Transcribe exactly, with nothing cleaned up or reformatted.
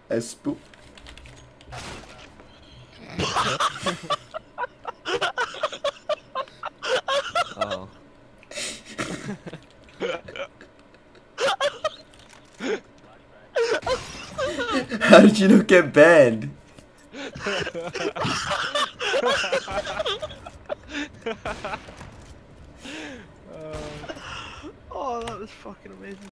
A spook. Oh. How did you not get banned? Oh, that was fucking amazing.